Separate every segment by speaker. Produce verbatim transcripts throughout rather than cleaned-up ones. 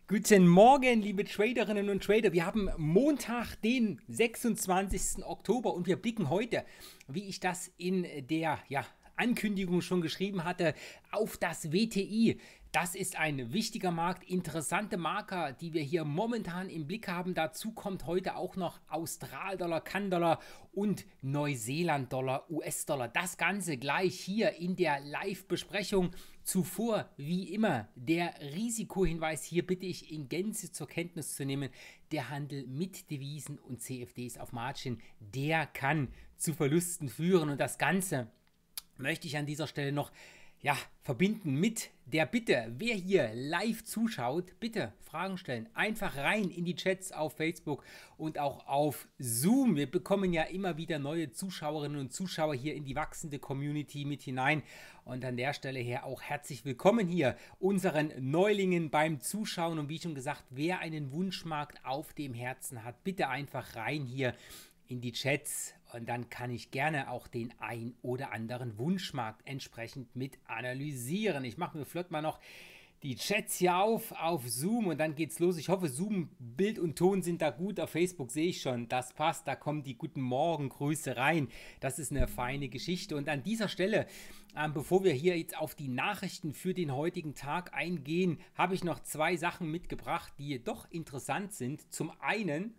Speaker 1: Guten Morgen, liebe Traderinnen und Trader. Wir haben Montag, den sechsundzwanzigsten Oktober und wir blicken heute, wie ich das in der ja, Ankündigung schon geschrieben hatte, auf das W T I. Das ist ein wichtiger Markt, interessante Marker, die wir hier momentan im Blick haben. Dazu kommt heute auch noch Australdollar, Kann-Dollar und Neuseeland-Dollar, U S-Dollar. Das Ganze gleich hier in der Live-Besprechung. Zuvor, wie immer, der Risikohinweis. Hier bitte ich in Gänze zur Kenntnis zu nehmen, der Handel mit Devisen und C F Ds auf Margin, der kann zu Verlusten führen. Und das Ganze möchte ich an dieser Stelle noch ja, verbinden mit der Bitte, wer hier live zuschaut, bitte Fragen stellen. Einfach rein in die Chats auf Facebook und auch auf Zoom. Wir bekommen ja immer wieder neue Zuschauerinnen und Zuschauer hier in die wachsende Community mit hinein. Und an der Stelle her auch herzlich willkommen hier unseren Neulingen beim Zuschauen. Und wie schon gesagt, wer einen Wunschmarkt auf dem Herzen hat, bitte einfach rein hier in die Chats und dann kann ich gerne auch den ein oder anderen Wunschmarkt entsprechend mit analysieren. Ich mache mir flott mal noch die Chats hier auf, auf Zoom und dann geht's los. Ich hoffe, Zoom, Bild und Ton sind da gut. Auf Facebook sehe ich schon, das passt, da kommen die guten Morgengrüße rein. Das ist eine feine Geschichte. Und an dieser Stelle, ähm, bevor wir hier jetzt auf die Nachrichten für den heutigen Tag eingehen, habe ich noch zwei Sachen mitgebracht, die doch interessant sind. Zum einen,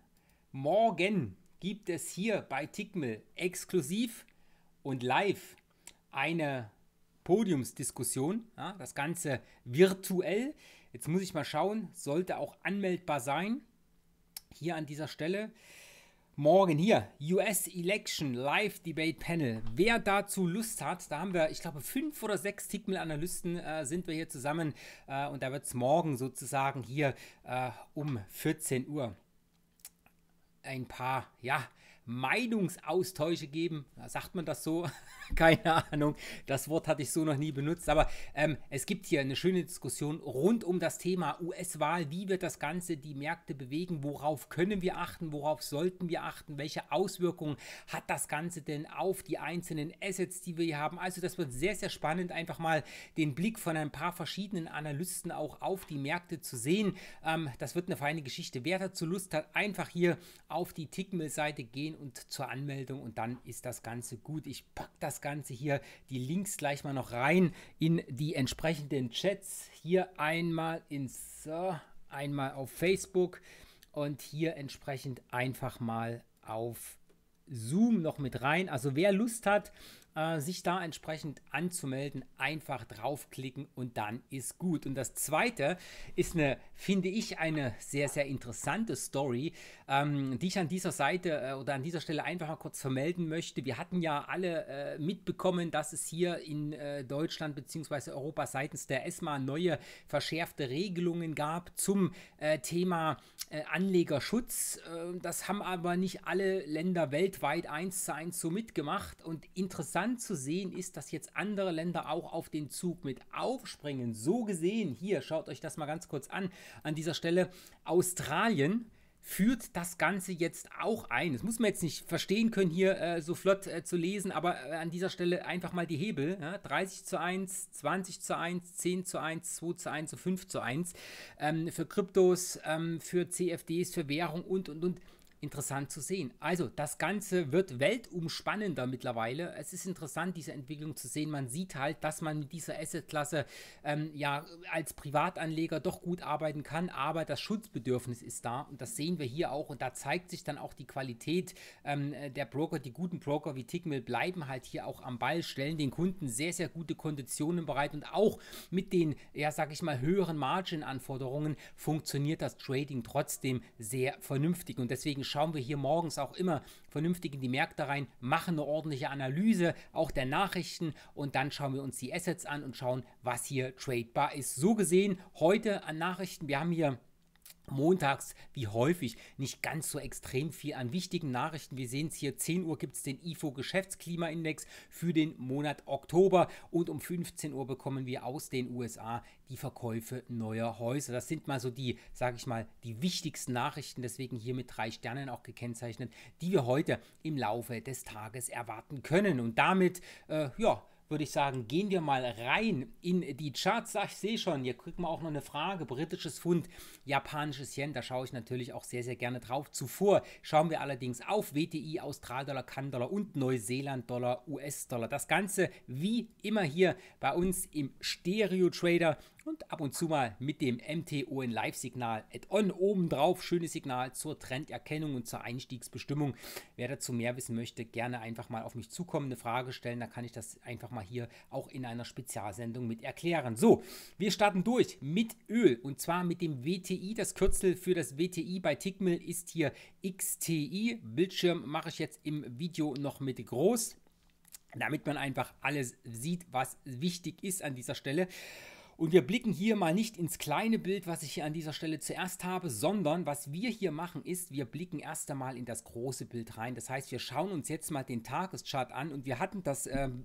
Speaker 1: morgen gibt es hier bei Tickmill exklusiv und live eine Podiumsdiskussion, ja, das Ganze virtuell. Jetzt muss ich mal schauen, sollte auch anmeldbar sein. Hier an dieser Stelle. Morgen hier, U S Election Live Debate Panel. Wer dazu Lust hat, da haben wir, ich glaube, fünf oder sechs Tickmill-Analysten äh, sind wir hier zusammen äh, und da wird es morgen sozusagen hier äh, um vierzehn Uhr ein paar, ja, Meinungsaustausche geben. Sagt man das so? Keine Ahnung. Das Wort hatte ich so noch nie benutzt. Aber ähm, es gibt hier eine schöne Diskussion rund um das Thema U S-Wahl. Wie wird das Ganze die Märkte bewegen? Worauf können wir achten? Worauf sollten wir achten? Welche Auswirkungen hat das Ganze denn auf die einzelnen Assets, die wir hier haben? Also das wird sehr, sehr spannend, einfach mal den Blick von ein paar verschiedenen Analysten auch auf die Märkte zu sehen. Ähm, das wird eine feine Geschichte. Wer dazu Lust hat, einfach hier auf die Tickmill-Seite gehen und zur Anmeldung und dann ist das Ganze gut. Ich packe das Ganze hier, die Links gleich mal noch rein in die entsprechenden Chats. Hier einmal ins, uh, einmal auf Facebook und hier entsprechend einfach mal auf Zoom noch mit rein. Also wer Lust hat, äh, sich da entsprechend anzumelden, einfach draufklicken und dann ist gut. Und das zweite ist eine, finde ich, eine sehr, sehr interessante Story, ähm, die ich an dieser Seite äh, oder an dieser Stelle einfach mal kurz vermelden möchte. Wir hatten ja alle äh, mitbekommen, dass es hier in äh, Deutschland bzw. Europa seitens der ESMA neue verschärfte Regelungen gab zum äh, Thema äh, Anlegerschutz. Äh, das haben aber nicht alle Länder weltweit eins zu eins so mitgemacht und interessant zu sehen ist, dass jetzt andere Länder auch auf den Zug mit aufspringen. So gesehen, hier, schaut euch das mal ganz kurz an, an dieser Stelle, Australien führt das Ganze jetzt auch ein. Das muss man jetzt nicht verstehen können, hier äh, so flott äh, zu lesen, aber äh, an dieser Stelle einfach mal die Hebel. Ja, dreißig zu eins, zwanzig zu eins, zehn zu eins, zwei zu eins und fünf zu eins. Ähm, für Kryptos, ähm, für C F Ds, für Währung und, und, und. Interessant zu sehen. Also, das Ganze wird weltumspannender mittlerweile. Es ist interessant, diese Entwicklung zu sehen. Man sieht halt, dass man mit dieser Assetklasse ähm, ja als Privatanleger doch gut arbeiten kann, aber das Schutzbedürfnis ist da und das sehen wir hier auch und da zeigt sich dann auch die Qualität ähm, der Broker. Die guten Broker wie Tickmill bleiben halt hier auch am Ball, stellen den Kunden sehr, sehr gute Konditionen bereit und auch mit den, ja, sag ich mal, höheren Margin-Anforderungen funktioniert das Trading trotzdem sehr vernünftig und deswegen schauen wir hier morgens auch immer vernünftig in die Märkte rein, machen eine ordentliche Analyse auch der Nachrichten und dann schauen wir uns die Assets an und schauen, was hier tradebar ist. So gesehen heute an Nachrichten, wir haben hier montags, wie häufig, nicht ganz so extrem viel an wichtigen Nachrichten. Wir sehen es hier, zehn Uhr gibt es den I F O-Geschäftsklimaindex für den Monat Oktober und um fünfzehn Uhr bekommen wir aus den U S A die Verkäufe neuer Häuser. Das sind mal so die, sage ich mal, die wichtigsten Nachrichten, deswegen hier mit drei Sternen auch gekennzeichnet, die wir heute im Laufe des Tages erwarten können. Und damit, äh, ja, würde ich sagen, gehen wir mal rein in die Charts. Ach, ich sehe schon, hier kriegt man auch noch eine Frage. Britisches Pfund, japanisches Yen, da schaue ich natürlich auch sehr, sehr gerne drauf. Zuvor schauen wir allerdings auf W T I, Australdollar, Kan-Dollar und Neuseeland-Dollar, U S-Dollar. Das Ganze wie immer hier bei uns im Stereo-Trader und ab und zu mal mit dem M T O N Live-Signal Add-on obendrauf. Schönes Signal zur Trenderkennung und zur Einstiegsbestimmung. Wer dazu mehr wissen möchte, gerne einfach mal auf mich zukommen, eine Frage stellen. Da kann ich das einfach mal hier auch in einer Spezialsendung mit erklären. So, wir starten durch mit Öl und zwar mit dem W T I. Das Kürzel für das W T I bei Tickmill ist hier X T I. Bildschirm mache ich jetzt im Video noch mit groß, damit man einfach alles sieht, was wichtig ist an dieser Stelle. Und wir blicken hier mal nicht ins kleine Bild, was ich hier an dieser Stelle zuerst habe, sondern was wir hier machen ist, wir blicken erst einmal in das große Bild rein. Das heißt, wir schauen uns jetzt mal den Tageschart an und wir hatten das... Ähm,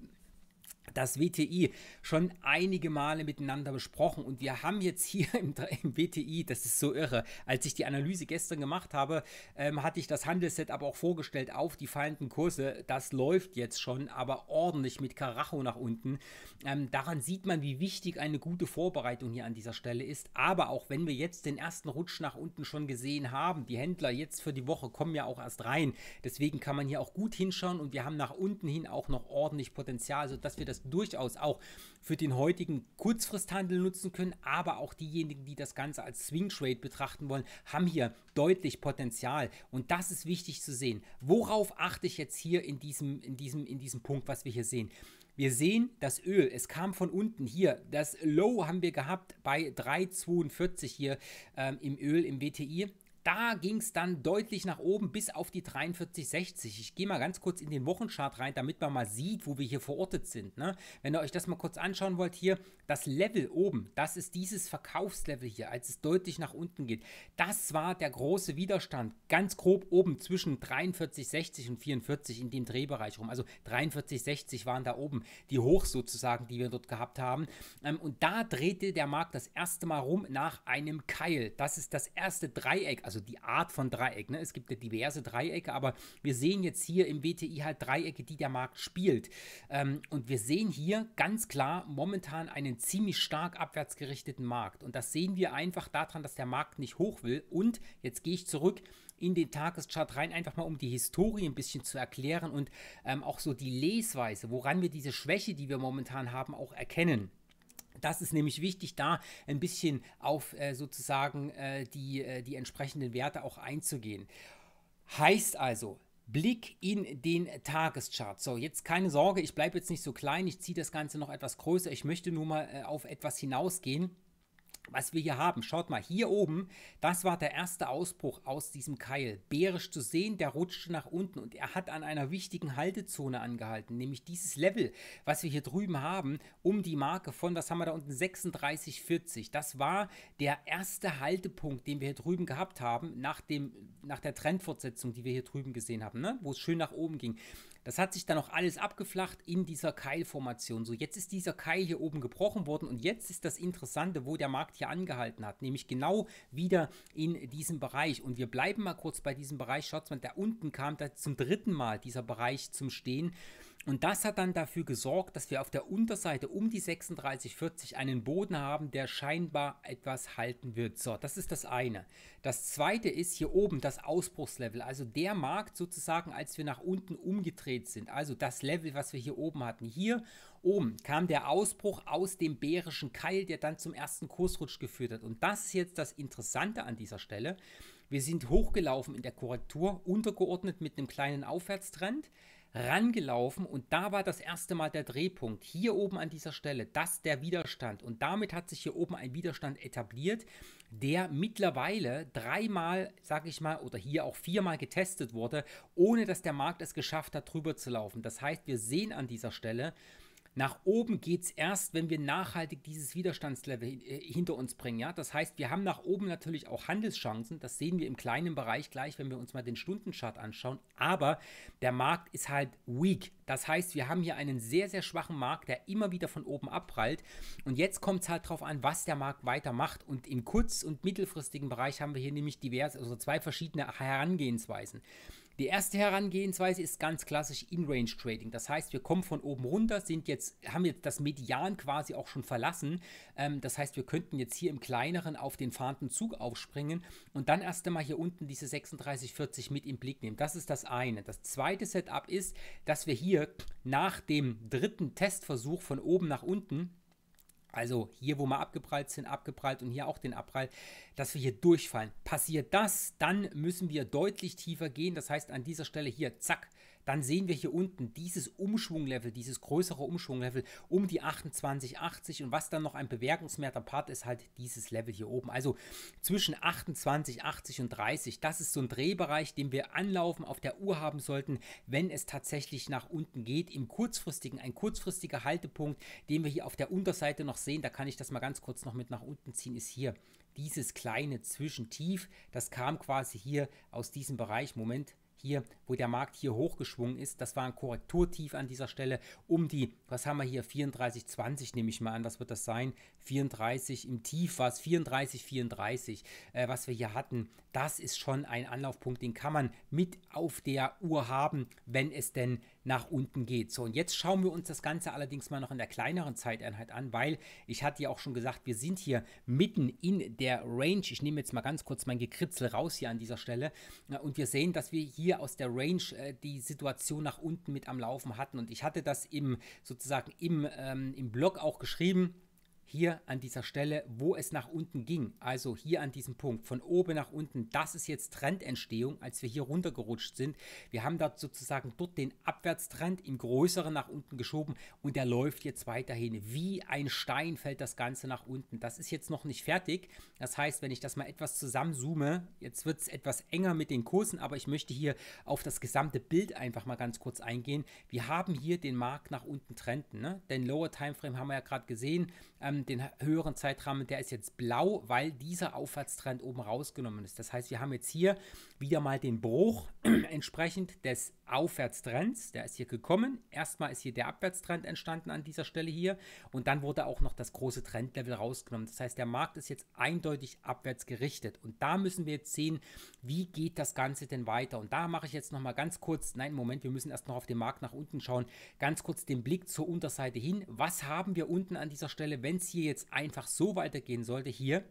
Speaker 1: das W T I schon einige Male miteinander besprochen und wir haben jetzt hier im, im W T I, das ist so irre, als ich die Analyse gestern gemacht habe, ähm, hatte ich das Handelsset aber auch vorgestellt auf die fallenden Kurse. Das läuft jetzt schon, aber ordentlich mit Karacho nach unten. Ähm, daran sieht man, wie wichtig eine gute Vorbereitung hier an dieser Stelle ist, aber auch wenn wir jetzt den ersten Rutsch nach unten schon gesehen haben, die Händler jetzt für die Woche kommen ja auch erst rein, deswegen kann man hier auch gut hinschauen und wir haben nach unten hin auch noch ordentlich Potenzial, sodass wir das durchaus auch für den heutigen Kurzfristhandel nutzen können, aber auch diejenigen, die das Ganze als Swing Trade betrachten wollen, haben hier deutlich Potenzial und das ist wichtig zu sehen. Worauf achte ich jetzt hier in diesem, in diesem, in diesem Punkt, was wir hier sehen? Wir sehen das Öl, es kam von unten hier, das Low haben wir gehabt bei drei Komma zweiundvierzig hier ähm, im Öl, im W T I. Da ging es dann deutlich nach oben bis auf die dreiundvierzig sechzig. Ich gehe mal ganz kurz in den Wochenchart rein, damit man mal sieht, wo wir hier verortet sind. Ne? Wenn ihr euch das mal kurz anschauen wollt, hier das Level oben, das ist dieses Verkaufslevel hier, als es deutlich nach unten geht. Das war der große Widerstand, ganz grob oben zwischen dreiundvierzig sechzig und vierundvierzig in dem Drehbereich rum. Also dreiundvierzig sechzig waren da oben die Hochs sozusagen, die wir dort gehabt haben. Und da drehte der Markt das erste Mal rum nach einem Keil. Das ist das erste Dreieck, also die Art von Dreieck. Ne? Es gibt ja diverse Dreiecke, aber wir sehen jetzt hier im W T I halt Dreiecke, die der Markt spielt. Ähm, und wir sehen hier ganz klar momentan einen ziemlich stark abwärts gerichteten Markt. Und das sehen wir einfach daran, dass der Markt nicht hoch will. Und jetzt gehe ich zurück in den Tageschart rein, einfach mal um die Historie ein bisschen zu erklären und ähm, auch so die Lesweise, woran wir diese Schwäche, die wir momentan haben, auch erkennen. Das ist nämlich wichtig, da ein bisschen auf äh, sozusagen äh, die, äh, die entsprechenden Werte auch einzugehen. Heißt also, Blick in den Tageschart. So, jetzt keine Sorge, ich bleibe jetzt nicht so klein, ich ziehe das Ganze noch etwas größer. Ich möchte nur mal äh, auf etwas hinausgehen, was wir hier haben. Schaut mal, hier oben, das war der erste Ausbruch aus diesem Keil. Bärisch zu sehen, der rutschte nach unten und er hat an einer wichtigen Haltezone angehalten, nämlich dieses Level, was wir hier drüben haben, um die Marke von, was haben wir da unten, sechsunddreißig vierzig. Das war der erste Haltepunkt, den wir hier drüben gehabt haben, nach, dem, nach der Trendfortsetzung, die wir hier drüben gesehen haben, ne? Wo es schön nach oben ging. Das hat sich dann auch alles abgeflacht in dieser Keilformation. So, jetzt ist dieser Keil hier oben gebrochen worden und jetzt ist das Interessante, wo der Markt hier angehalten hat, nämlich genau wieder in diesem Bereich. Und wir bleiben mal kurz bei diesem Bereich. Schaut mal, da unten kam da zum dritten Mal dieser Bereich zum Stehen. Und das hat dann dafür gesorgt, dass wir auf der Unterseite um die sechsunddreißig vierzig einen Boden haben, der scheinbar etwas halten wird. So, das ist das eine. Das zweite ist hier oben das Ausbruchslevel, also der Markt sozusagen, als wir nach unten umgedreht sind. Also das Level, was wir hier oben hatten. Hier oben kam der Ausbruch aus dem bärischen Keil, der dann zum ersten Kursrutsch geführt hat. Und das ist jetzt das Interessante an dieser Stelle. Wir sind hochgelaufen in der Korrektur, untergeordnet mit einem kleinen Aufwärtstrend, rangelaufen und da war das erste Mal der Drehpunkt. Hier oben an dieser Stelle, das der Widerstand. Und damit hat sich hier oben ein Widerstand etabliert, der mittlerweile dreimal, sage ich mal, oder hier auch viermal getestet wurde, ohne dass der Markt es geschafft hat, drüber zu laufen. Das heißt, wir sehen an dieser Stelle, nach oben geht es erst, wenn wir nachhaltig dieses Widerstandslevel äh, hinter uns bringen. Ja? Das heißt, wir haben nach oben natürlich auch Handelschancen. Das sehen wir im kleinen Bereich gleich, wenn wir uns mal den Stundenchart anschauen. Aber der Markt ist halt weak. Das heißt, wir haben hier einen sehr, sehr schwachen Markt, der immer wieder von oben abprallt. Und jetzt kommt es halt darauf an, was der Markt weitermacht. Und im kurz- und mittelfristigen Bereich haben wir hier nämlich diverse, also zwei verschiedene Herangehensweisen. Die erste Herangehensweise ist ganz klassisch In-Range-Trading. Das heißt, wir kommen von oben runter, sind jetzt, haben jetzt das Median quasi auch schon verlassen. Ähm, das heißt, wir könnten jetzt hier im kleineren auf den fahrenden Zug aufspringen und dann erst einmal hier unten diese sechsunddreißig vierzig mit im Blick nehmen. Das ist das eine. Das zweite Setup ist, dass wir hier nach dem dritten Testversuch von oben nach unten, also hier, wo wir abgeprallt sind, abgeprallt und hier auch den Abprall, dass wir hier durchfallen. Passiert das, dann müssen wir deutlich tiefer gehen. Das heißt, an dieser Stelle hier, zack, dann sehen wir hier unten dieses Umschwunglevel, dieses größere Umschwunglevel um die achtundzwanzig achtzig und was dann noch ein bewertungswerter Part ist, halt dieses Level hier oben. Also zwischen achtundzwanzig achtzig und dreißig, das ist so ein Drehbereich, den wir anlaufen auf der Uhr haben sollten, wenn es tatsächlich nach unten geht. Im kurzfristigen, ein kurzfristiger Haltepunkt, den wir hier auf der Unterseite noch sehen, da kann ich das mal ganz kurz noch mit nach unten ziehen, ist hier dieses kleine Zwischentief. Das kam quasi hier aus diesem Bereich, Moment, hier, wo der Markt hier hochgeschwungen ist, das war ein Korrekturtief an dieser Stelle um die, was haben wir hier, vierunddreißig zwanzig nehme ich mal an, das wird das sein, vierunddreißig, im Tief war es vierunddreißig vierunddreißig, äh, was wir hier hatten, das ist schon ein Anlaufpunkt, den kann man mit auf der Uhr haben, wenn es denn nach unten geht. So, und jetzt schauen wir uns das Ganze allerdings mal noch in der kleineren Zeiteinheit an, weil ich hatte ja auch schon gesagt, wir sind hier mitten in der Range. Ich nehme jetzt mal ganz kurz mein Gekritzel raus hier an dieser Stelle und wir sehen, dass wir hier aus der Range äh, die Situation nach unten mit am Laufen hatten und ich hatte das im sozusagen im, ähm, im Blog auch geschrieben. Hier an dieser Stelle, wo es nach unten ging, also hier an diesem Punkt, von oben nach unten, das ist jetzt Trendentstehung, als wir hier runtergerutscht sind. Wir haben dort sozusagen dort den Abwärtstrend im größeren nach unten geschoben und der läuft jetzt weiterhin. Wie ein Stein fällt das Ganze nach unten. Das ist jetzt noch nicht fertig. Das heißt, wenn ich das mal etwas zusammenzoome, jetzt wird es etwas enger mit den Kursen, aber ich möchte hier auf das gesamte Bild einfach mal ganz kurz eingehen. Wir haben hier den Markt nach unten trenden, ne? Den Lower Timeframe haben wir ja gerade gesehen, ähm, den höheren Zeitrahmen, der ist jetzt blau, weil dieser Aufwärtstrend oben rausgenommen ist. Das heißt, wir haben jetzt hier wieder mal den Bruch entsprechend des Aufwärtstrends, der ist hier gekommen. Erstmal ist hier der Abwärtstrend entstanden an dieser Stelle hier und dann wurde auch noch das große Trendlevel rausgenommen. Das heißt, der Markt ist jetzt eindeutig abwärts gerichtet und da müssen wir jetzt sehen, wie geht das Ganze denn weiter. Und da mache ich jetzt nochmal ganz kurz, nein, Moment, wir müssen erst noch auf den Markt nach unten schauen, ganz kurz den Blick zur Unterseite hin. Was haben wir unten an dieser Stelle, wenn es hier jetzt einfach so weitergehen sollte, hier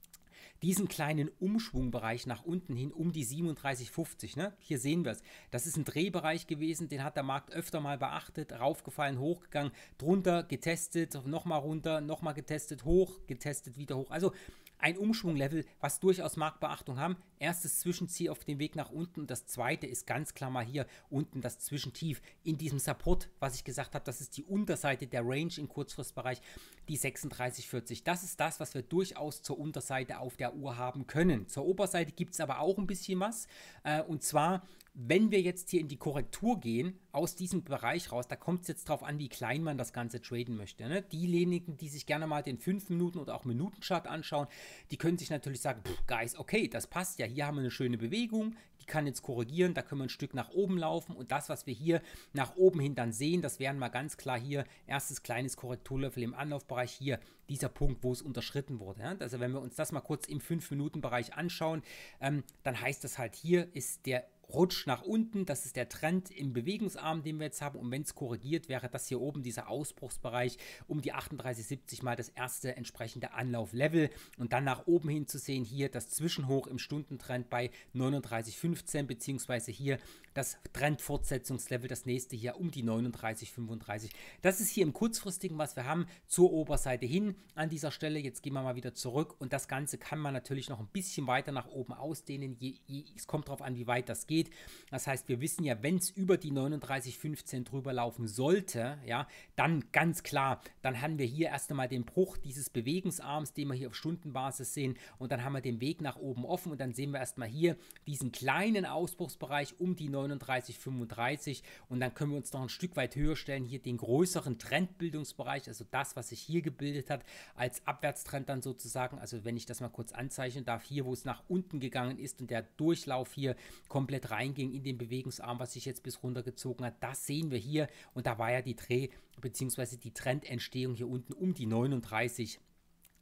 Speaker 1: diesen kleinen Umschwungbereich nach unten hin um die siebenunddreißig fünfzig, ne? Hier sehen wir es. Das ist ein Drehbereich gewesen, den hat der Markt öfter mal beachtet, raufgefallen, hochgegangen, drunter getestet, nochmal runter, nochmal getestet, hoch, getestet, wieder hoch. Also ein Umschwunglevel, was durchaus Marktbeachtung haben. Erstes Zwischenziel auf dem Weg nach unten und das zweite ist ganz klar mal hier unten das Zwischentief in diesem Support, was ich gesagt habe, das ist die Unterseite der Range im Kurzfristbereich, die sechsunddreißig vierzig. Das ist das, was wir durchaus zur Unterseite auf der Uhr haben können. Zur Oberseite gibt es aber auch ein bisschen was äh, und zwar, wenn wir jetzt hier in die Korrektur gehen, aus diesem Bereich raus, da kommt es jetzt drauf an, wie klein man das Ganze traden möchte. Ne? Diejenigen, die sich gerne mal den fünf Minuten oder auch Minuten-Chart anschauen, die können sich natürlich sagen, pff, Guys, okay, das passt ja, hier haben wir eine schöne Bewegung, die kann jetzt korrigieren, da können wir ein Stück nach oben laufen und das, was wir hier nach oben hin dann sehen, das wären mal ganz klar hier, erstes kleines Korrekturlevel im Anlaufbereich hier, dieser Punkt, wo es unterschritten wurde. Ja? Also wenn wir uns das mal kurz im fünf Minuten Bereich anschauen, ähm, dann heißt das halt, hier ist der Rutsch nach unten, das ist der Trend im Bewegungsarm, den wir jetzt haben und wenn es korrigiert, wäre das hier oben dieser Ausbruchsbereich um die achtunddreißig siebzig mal das erste entsprechende Anlauflevel und dann nach oben hin zu sehen, hier das Zwischenhoch im Stundentrend bei neununddreißig fünfzehn beziehungsweise hier das Trendfortsetzungslevel, das nächste hier um die neununddreißig fünfunddreißig. Das ist hier im kurzfristigen, was wir haben, zur Oberseite hin an dieser Stelle. Jetzt gehen wir mal wieder zurück und das Ganze kann man natürlich noch ein bisschen weiter nach oben ausdehnen. Je, je, es kommt darauf an, wie weit das geht. Das heißt, wir wissen ja, wenn es über die neununddreißig fünfzehn drüber laufen sollte, ja, dann ganz klar, dann haben wir hier erst einmal den Bruch dieses Bewegungsarms, den wir hier auf Stundenbasis sehen und dann haben wir den Weg nach oben offen und dann sehen wir erstmal hier diesen kleinen Ausbruchsbereich um die neununddreißig fünfunddreißig und dann können wir uns noch ein Stück weit höher stellen, hier den größeren Trendbildungsbereich, also das, was sich hier gebildet hat, als Abwärtstrend dann sozusagen, also wenn ich das mal kurz anzeichnen darf, hier, wo es nach unten gegangen ist und der Durchlauf hier komplett reinging in den Bewegungsarm, was sich jetzt bis runter gezogen hat, das sehen wir hier und da war ja die Dreh- bzw. die Trendentstehung hier unten um die neununddreißig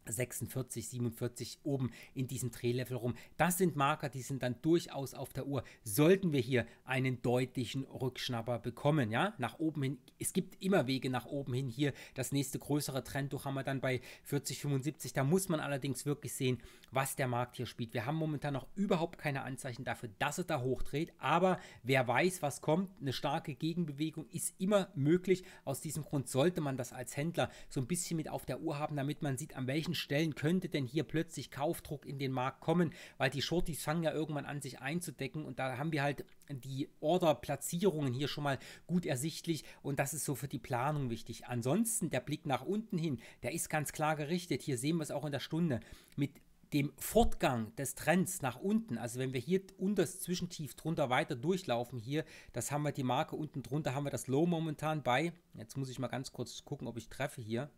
Speaker 1: sechsundvierzig, siebenundvierzig oben in diesem Drehlevel rum. Das sind Marker, die sind dann durchaus auf der Uhr. Sollten wir hier einen deutlichen Rückschnapper bekommen, ja, nach oben hin. Es gibt immer Wege nach oben hin. Hier das nächste größere Trendtuch haben wir dann bei vierzig, fünfundsiebzig. Da muss man allerdings wirklich sehen, was der Markt hier spielt. Wir haben momentan noch überhaupt keine Anzeichen dafür, dass er da hochdreht, aber wer weiß, was kommt. Eine starke Gegenbewegung ist immer möglich. Aus diesem Grund sollte man das als Händler so ein bisschen mit auf der Uhr haben, damit man sieht, an welchen Stellen könnte denn hier plötzlich Kaufdruck in den Markt kommen, weil die Shorties fangen ja irgendwann an, sich einzudecken und da haben wir halt die Order-Platzierungen hier schon mal gut ersichtlich und das ist so für die Planung wichtig. Ansonsten der Blick nach unten hin, der ist ganz klar gerichtet. Hier sehen wir es auch in der Stunde mit dem Fortgang des Trends nach unten, also wenn wir hier unter das Zwischentief drunter weiter durchlaufen hier, das haben wir die Marke unten drunter, haben wir das Low momentan bei, jetzt muss ich mal ganz kurz gucken, ob ich treffe hier,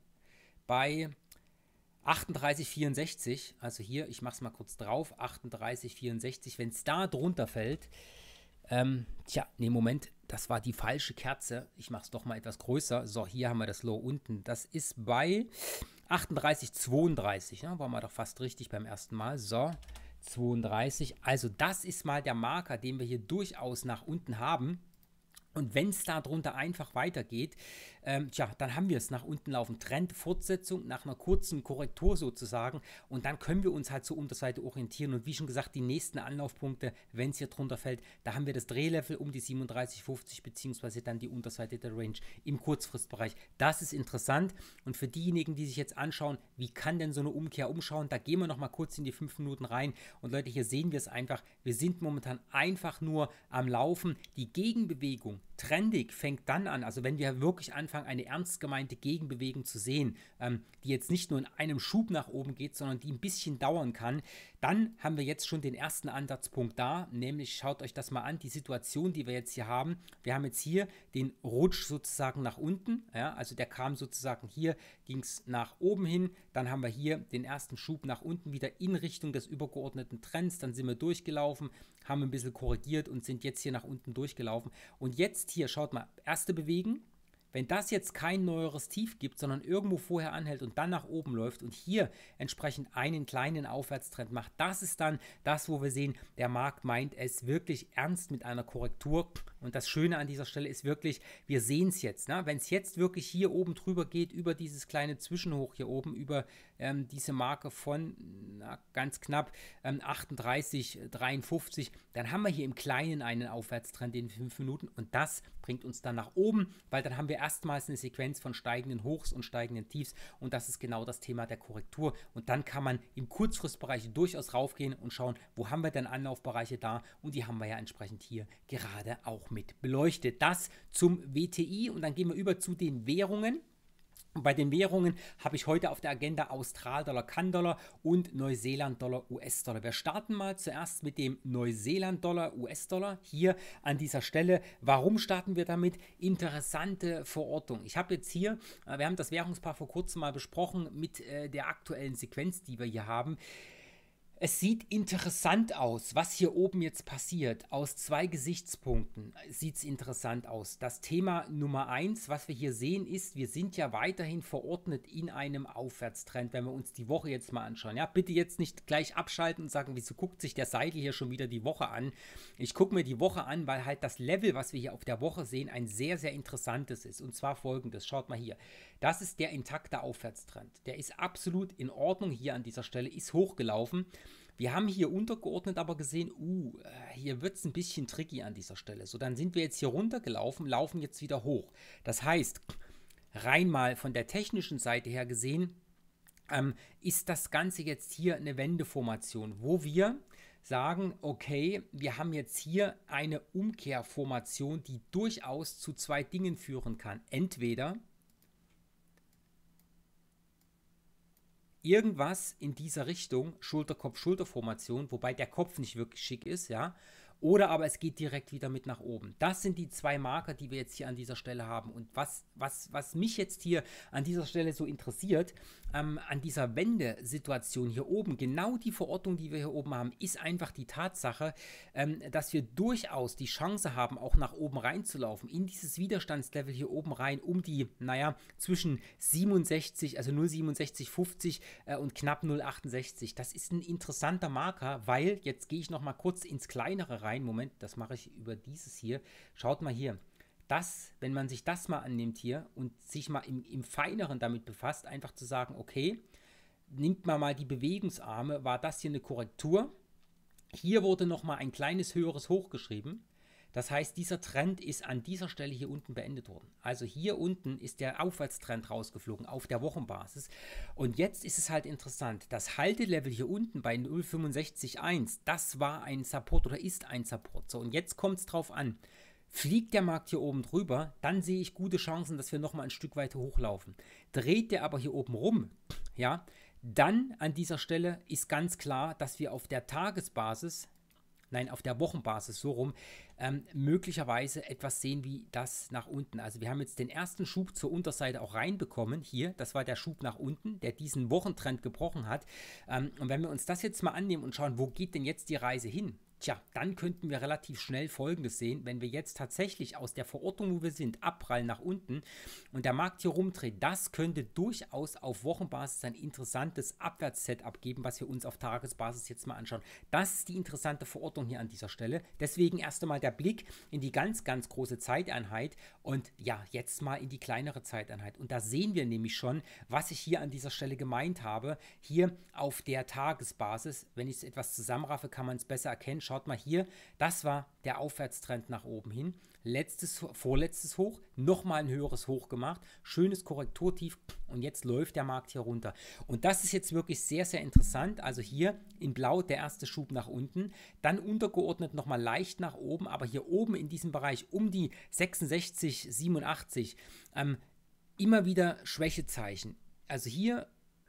Speaker 1: bei achtunddreißig Komma vierundsechzig, also hier, ich mache es mal kurz drauf, achtunddreißig Komma vierundsechzig, wenn es da drunter fällt, ähm, tja, nee, Moment, das war die falsche Kerze, ich mache es doch mal etwas größer, so, hier haben wir das Low unten, das ist bei achtunddreißig Komma zweiunddreißig, ja, waren wir doch fast richtig beim ersten Mal, so, zweiunddreißig, also das ist mal der Marker, den wir hier durchaus nach unten haben. Und wenn es da drunter einfach weitergeht, ähm, tja, dann haben wir es nach unten laufen. Trendfortsetzung nach einer kurzen Korrektur sozusagen. Und dann können wir uns halt zur Unterseite orientieren. Und wie schon gesagt, die nächsten Anlaufpunkte, wenn es hier drunter fällt, da haben wir das Drehlevel um die siebenunddreißig Komma fünfzig beziehungsweise dann die Unterseite der Range im Kurzfristbereich. Das ist interessant. Und für diejenigen, die sich jetzt anschauen, wie kann denn so eine Umkehr umschauen, da gehen wir nochmal kurz in die fünf Minuten rein. Und Leute, hier sehen wir es einfach. Wir sind momentan einfach nur am Laufen. Die Gegenbewegung trendig fängt dann an, also wenn wir wirklich anfangen, eine ernst gemeinte Gegenbewegung zu sehen, ähm, die jetzt nicht nur in einem Schub nach oben geht, sondern die ein bisschen dauern kann, dann haben wir jetzt schon den ersten Ansatzpunkt da, nämlich schaut euch das mal an, die Situation, die wir jetzt hier haben. Wir haben jetzt hier den Rutsch sozusagen nach unten, ja, also der kam sozusagen hier, ging es nach oben hin, dann haben wir hier den ersten Schub nach unten wieder in Richtung des übergeordneten Trends, dann sind wir durchgelaufen, haben ein bisschen korrigiert und sind jetzt hier nach unten durchgelaufen. Und jetzt hier, schaut mal, erste Bewegung. Wenn das jetzt kein neueres Tief gibt, sondern irgendwo vorher anhält und dann nach oben läuft und hier entsprechend einen kleinen Aufwärtstrend macht, das ist dann das, wo wir sehen, der Markt meint es wirklich ernst mit einer Korrektur. Und das Schöne an dieser Stelle ist wirklich, wir sehen es jetzt. Ne? Wenn es jetzt wirklich hier oben drüber geht, über dieses kleine Zwischenhoch hier oben, über ähm, diese Marke von na, ganz knapp ähm, achtunddreißig Komma dreiundfünfzig, dann haben wir hier im Kleinen einen Aufwärtstrend in fünf Minuten und das bringt uns dann nach oben, weil dann haben wir erstmals eine Sequenz von steigenden Hochs und steigenden Tiefs und das ist genau das Thema der Korrektur und dann kann man im Kurzfristbereich durchaus raufgehen und schauen, wo haben wir denn Anlaufbereiche da und die haben wir ja entsprechend hier gerade auch mit beleuchtet. Das zum W T I und dann gehen wir über zu den Währungen. Und bei den Währungen habe ich heute auf der Agenda Australdollar, Kann-Dollar und Neuseeland-Dollar, U S-Dollar. Wir starten mal zuerst mit dem Neuseeland-Dollar, U S-Dollar hier an dieser Stelle. Warum starten wir damit? Interessante Verortung. Ich habe jetzt hier, wir haben das Währungspaar vor kurzem mal besprochen mit äh, der aktuellen Sequenz, die wir hier haben. Es sieht interessant aus, was hier oben jetzt passiert. Aus zwei Gesichtspunkten sieht es interessant aus. Das Thema Nummer eins, was wir hier sehen, ist, wir sind ja weiterhin verordnet in einem Aufwärtstrend, wenn wir uns die Woche jetzt mal anschauen. Ja, bitte jetzt nicht gleich abschalten und sagen, wieso guckt sich der Seidel hier schon wieder die Woche an. Ich gucke mir die Woche an, weil halt das Level, was wir hier auf der Woche sehen, ein sehr, sehr interessantes ist. Und zwar folgendes, schaut mal hier. Das ist der intakte Aufwärtstrend. Der ist absolut in Ordnung hier an dieser Stelle, ist hochgelaufen. Wir haben hier untergeordnet aber gesehen, uh, hier wird es ein bisschen tricky an dieser Stelle. So, dann sind wir jetzt hier runtergelaufen, laufen jetzt wieder hoch. Das heißt, rein mal von der technischen Seite her gesehen, ähm, ist das Ganze jetzt hier eine Wendeformation, wo wir sagen, okay, wir haben jetzt hier eine Umkehrformation, die durchaus zu zwei Dingen führen kann. Entweder irgendwas in dieser Richtung, Schulter-Kopf-Schulter-Formation, wobei der Kopf nicht wirklich schick ist, ja, oder aber es geht direkt wieder mit nach oben. Das sind die zwei Marker, die wir jetzt hier an dieser Stelle haben. Und was, was, was mich jetzt hier an dieser Stelle so interessiert, ähm, an dieser Wendesituation hier oben, genau die Verortung, die wir hier oben haben, ist einfach die Tatsache, ähm, dass wir durchaus die Chance haben, auch nach oben reinzulaufen, in dieses Widerstandslevel hier oben rein, um die, naja, zwischen siebenundsechzig, also null Komma siebenundsechzig fünfzig äh, und knapp null Komma achtundsechzig. Das ist ein interessanter Marker, weil, jetzt gehe ich noch mal kurz ins Kleinere rein. Moment, das mache ich über dieses hier. Schaut mal hier. Das, wenn man sich das mal annimmt hier und sich mal im, im Feineren damit befasst, einfach zu sagen, okay, nimmt man mal die Bewegungsarme, war das hier eine Korrektur. Hier wurde nochmal ein kleines höheres Hoch geschrieben. Das heißt, dieser Trend ist an dieser Stelle hier unten beendet worden. Also hier unten ist der Aufwärtstrend rausgeflogen auf der Wochenbasis. Und jetzt ist es halt interessant, das Haltelevel hier unten bei null Komma fünfundsechzig eins, das war ein Support oder ist ein Support. So, und jetzt kommt es drauf an. Fliegt der Markt hier oben drüber, dann sehe ich gute Chancen, dass wir nochmal ein Stück weiter hochlaufen. Dreht der aber hier oben rum, ja, dann an dieser Stelle ist ganz klar, dass wir auf der Tagesbasis, nein, auf der Wochenbasis so rum, ähm, möglicherweise etwas sehen wie das nach unten. Also wir haben jetzt den ersten Schub zur Unterseite auch reinbekommen. Hier, das war der Schub nach unten, der diesen Wochentrend gebrochen hat. Ähm, und wenn wir uns das jetzt mal annehmen und schauen, wo geht denn jetzt die Reise hin? Tja, dann könnten wir relativ schnell Folgendes sehen, wenn wir jetzt tatsächlich aus der Verortung, wo wir sind, abprallen nach unten und der Markt hier rumdreht, das könnte durchaus auf Wochenbasis ein interessantes Abwärtssetup geben, was wir uns auf Tagesbasis jetzt mal anschauen. Das ist die interessante Verortung hier an dieser Stelle. Deswegen erst einmal der Blick in die ganz, ganz große Zeiteinheit und ja, jetzt mal in die kleinere Zeiteinheit. Und da sehen wir nämlich schon, was ich hier an dieser Stelle gemeint habe. Hier auf der Tagesbasis, wenn ich es etwas zusammenraffe, kann man es besser erkennen. Schaut mal hier, das war der Aufwärtstrend nach oben hin. Letztes, vorletztes Hoch, nochmal ein höheres Hoch gemacht, schönes Korrekturtief und jetzt läuft der Markt hier runter. Und das ist jetzt wirklich sehr, sehr interessant. Also hier in Blau der erste Schub nach unten, dann untergeordnet nochmal leicht nach oben, aber hier oben in diesem Bereich um die sechsundsechzig, siebenundachtzig ähm, immer wieder Schwächezeichen. Also hier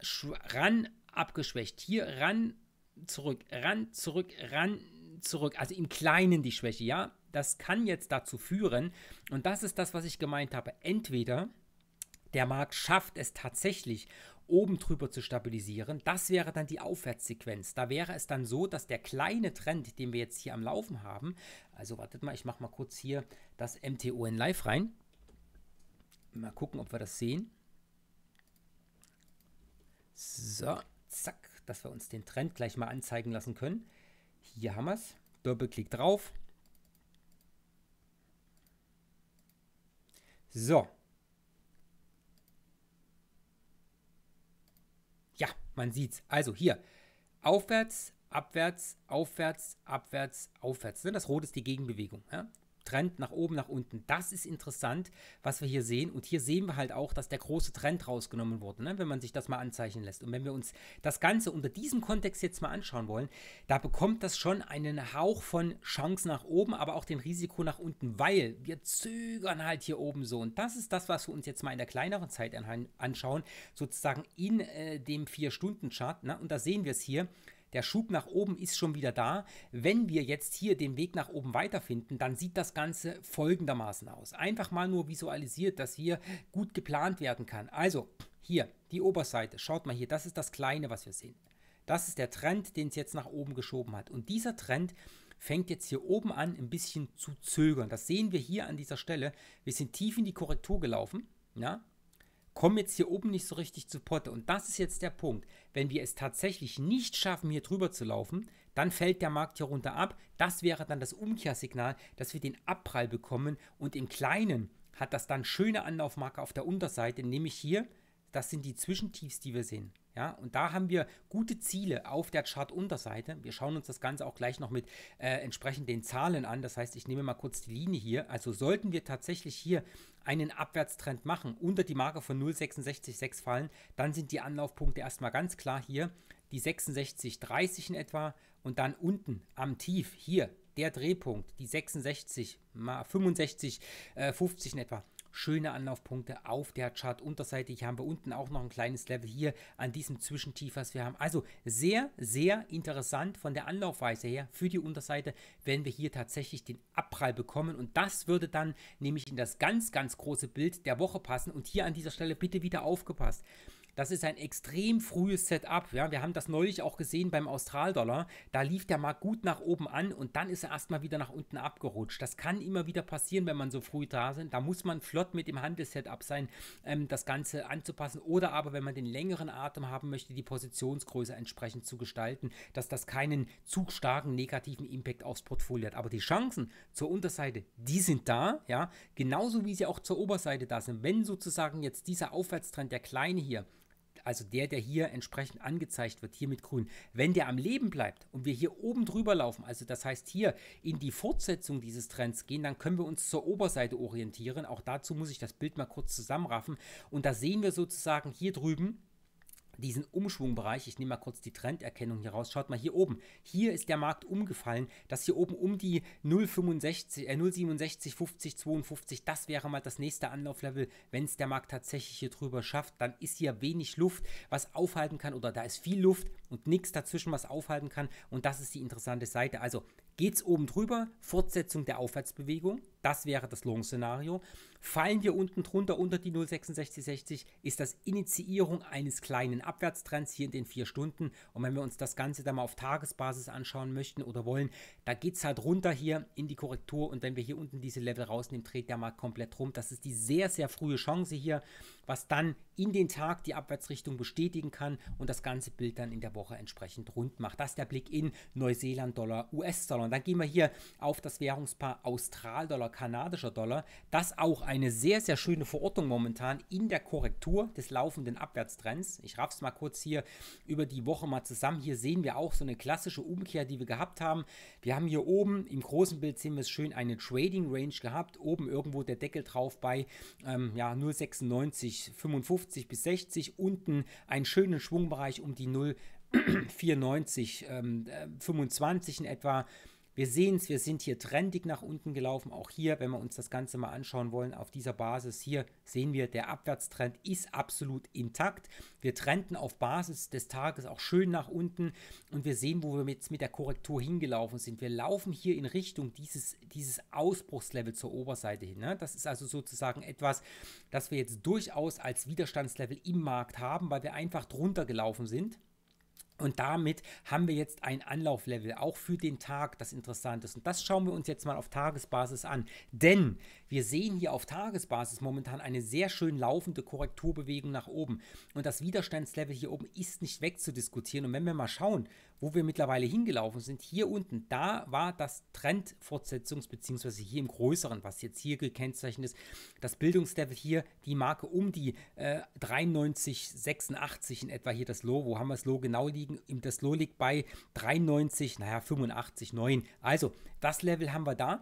Speaker 1: ran abgeschwächt, hier ran zurück, ran zurück, ran zurück, also im Kleinen die Schwäche, ja, das kann jetzt dazu führen, und das ist das, was ich gemeint habe, entweder der Markt schafft es tatsächlich, oben drüber zu stabilisieren, das wäre dann die Aufwärtssequenz, da wäre es dann so, dass der kleine Trend, den wir jetzt hier am Laufen haben, also wartet mal, ich mache mal kurz hier das M T O N Live rein, mal gucken, ob wir das sehen, so, zack, dass wir uns den Trend gleich mal anzeigen lassen können. Hier haben wir es. Doppelklick drauf. So. Ja, man sieht es. Also hier. Aufwärts, abwärts, aufwärts, abwärts, aufwärts. Das Rot ist die Gegenbewegung. Ja? Trend nach oben, nach unten. Das ist interessant, was wir hier sehen. Und hier sehen wir halt auch, dass der große Trend rausgenommen wurde, ne? Wenn man sich das mal anzeichnen lässt. Und wenn wir uns das Ganze unter diesem Kontext jetzt mal anschauen wollen, da bekommt das schon einen Hauch von Chance nach oben, aber auch den Risiko nach unten, weil wir zögern halt hier oben so. Und das ist das, was wir uns jetzt mal in der kleineren Zeit anschauen, sozusagen in äh, dem vier Stunden Chart. Ne? Und da sehen wir es hier. Der Schub nach oben ist schon wieder da. Wenn wir jetzt hier den Weg nach oben weiterfinden, dann sieht das Ganze folgendermaßen aus. Einfach mal nur visualisiert, dass hier gut geplant werden kann. Also hier die Oberseite, schaut mal hier, das ist das Kleine, was wir sehen. Das ist der Trend, den es jetzt nach oben geschoben hat. Und dieser Trend fängt jetzt hier oben an, ein bisschen zu zögern. Das sehen wir hier an dieser Stelle. Wir sind tief in die Korrektur gelaufen, ja. Kommen jetzt hier oben nicht so richtig zu Potte. Und das ist jetzt der Punkt. Wenn wir es tatsächlich nicht schaffen, hier drüber zu laufen, dann fällt der Markt hier runter ab. Das wäre dann das Umkehrsignal, dass wir den Abprall bekommen. Und im Kleinen hat das dann schöne Anlaufmarker auf der Unterseite, nämlich hier, das sind die Zwischentiefs, die wir sehen. Ja, und da haben wir gute Ziele auf der Chart-Unterseite. Wir schauen uns das Ganze auch gleich noch mit äh, entsprechend den Zahlen an. Das heißt, ich nehme mal kurz die Linie hier. Also sollten wir tatsächlich hier einen Abwärtstrend machen, unter die Marke von null Komma sechsundsechzig sechs fallen, dann sind die Anlaufpunkte erstmal ganz klar hier, die sechsundsechzig dreißig in etwa und dann unten am Tief hier der Drehpunkt, die sechsundsechzig, fünfundsechzig, äh, fünfzig in etwa. schöne Anlaufpunkte auf der Chart-Unterseite. Hier haben wir unten auch noch ein kleines Level hier an diesem Zwischentief, was wir haben. Also sehr, sehr interessant von der Anlaufweise her für die Unterseite, wenn wir hier tatsächlich den Abprall bekommen. Und das würde dann nämlich in das ganz, ganz große Bild der Woche passen. Und hier an dieser Stelle bitte wieder aufgepasst. Das ist ein extrem frühes Setup. Ja, wir haben das neulich auch gesehen beim Australdollar. Da lief der Markt gut nach oben an und dann ist er erstmal wieder nach unten abgerutscht. Das kann immer wieder passieren, wenn man so früh da sind. Da muss man flott mit dem Handelssetup sein, ähm, das Ganze anzupassen. Oder aber, wenn man den längeren Atem haben möchte, die Positionsgröße entsprechend zu gestalten, dass das keinen zu starken negativen Impact aufs Portfolio hat. Aber die Chancen zur Unterseite, die sind da. Ja, genauso wie sie auch zur Oberseite da sind. Wenn sozusagen jetzt dieser Aufwärtstrend, der kleine hier, also der, der hier entsprechend angezeigt wird, hier mit grün, wenn der am Leben bleibt und wir hier oben drüber laufen, also das heißt hier in die Fortsetzung dieses Trends gehen, dann können wir uns zur Oberseite orientieren. Auch dazu muss ich das Bild mal kurz zusammenraffen und da sehen wir sozusagen hier drüben diesen Umschwungbereich. Ich nehme mal kurz die Trenderkennung hier raus. Schaut mal hier oben. Hier ist der Markt umgefallen. Das hier oben um die null Komma fünfundsechzig, äh null Komma siebenundsechzig, fünfzig, zweiundfünfzig. Das wäre mal das nächste Anlauflevel. Wenn es der Markt tatsächlich hier drüber schafft, dann ist hier wenig Luft, was aufhalten kann. Oder da ist viel Luft und nichts dazwischen, was aufhalten kann. Und das ist die interessante Seite. Also geht es oben drüber, Fortsetzung der Aufwärtsbewegung. Das wäre das Long-Szenario. Fallen wir unten drunter unter die null Komma sechsundsechzig sechzig, ist das Initiierung eines kleinen Abwärtstrends hier in den vier Stunden. Und wenn wir uns das Ganze dann mal auf Tagesbasis anschauen möchten oder wollen, da geht es halt runter hier in die Korrektur. Und wenn wir hier unten diese Level rausnehmen, dreht der Markt komplett rum. Das ist die sehr, sehr frühe Chance hier, was dann in den Tag die Abwärtsrichtung bestätigen kann und das ganze Bild dann in der Woche entsprechend rund macht. Das ist der Blick in Neuseeland-Dollar, U S-Dollar. Und dann gehen wir hier auf das Währungspaar Australdollar, kanadischer Dollar. Das auch eine sehr, sehr schöne Verortung momentan in der Korrektur des laufenden Abwärtstrends. Ich raff's mal kurz hier über die Woche mal zusammen. Hier sehen wir auch so eine klassische Umkehr, die wir gehabt haben. Wir haben hier oben im großen Bild sehen wir es schön eine Trading Range gehabt. Oben irgendwo der Deckel drauf bei ähm, ja, null Komma sechsundneunzig, fünfundfünfzig bis sechzig. Unten einen schönen Schwungbereich um die null Komma vierundneunzig, ähm, fünfundzwanzig in etwa. Wir sehen es, wir sind hier trendig nach unten gelaufen. Auch hier, wenn wir uns das Ganze mal anschauen wollen, auf dieser Basis hier sehen wir, der Abwärtstrend ist absolut intakt. Wir trenden auf Basis des Tages auch schön nach unten und wir sehen, wo wir jetzt mit der Korrektur hingelaufen sind. Wir laufen hier in Richtung dieses, dieses Ausbruchslevel zur Oberseite hin. Ne? Das ist also sozusagen etwas, das wir jetzt durchaus als Widerstandslevel im Markt haben, weil wir einfach drunter gelaufen sind. Und damit haben wir jetzt ein Anlauflevel, auch für den Tag, das interessant ist. Und das schauen wir uns jetzt mal auf Tagesbasis an. Denn wir sehen hier auf Tagesbasis momentan eine sehr schön laufende Korrekturbewegung nach oben. Und das Widerstandslevel hier oben ist nicht wegzudiskutieren. Und wenn wir mal schauen, wo wir mittlerweile hingelaufen sind, hier unten, da war das Trendfortsetzungs- beziehungsweise hier im Größeren, was jetzt hier gekennzeichnet ist, das Bildungslevel hier, die Marke um die äh, dreiundneunzig Komma sechsundachtzig in etwa hier das Low. Wo haben wir das Low genau liegen? Das Low liegt bei dreiundneunzig, naja, fünfundachtzig Komma neun. Also, das Level haben wir da.